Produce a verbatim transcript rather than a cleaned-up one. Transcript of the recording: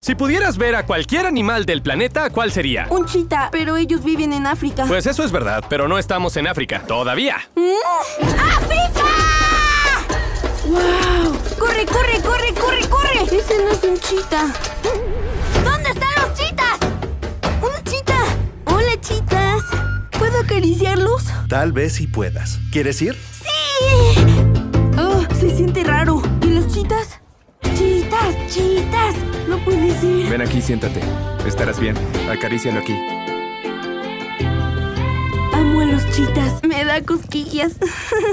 Si pudieras ver a cualquier animal del planeta, ¿cuál sería? Un chita, pero ellos viven en África. Pues eso es verdad, pero no estamos en África. Todavía. Mm. ¡África! ¡Wow! ¡Corre, corre, corre, corre, corre! Ese no es un chita. ¿Dónde están los chitas? ¡Un chita! Hola, chitas. ¿Puedo acariciarlos? Tal vez sí puedas. ¿Quieres ir? ¡Sí! Oh, se siente raro. ¿Y los chitas? ¡Chitas, chitas! No puede ser. Ven aquí, siéntate. Estarás bien. Acarícialo aquí. Amo a los chitas. Me da cosquillas.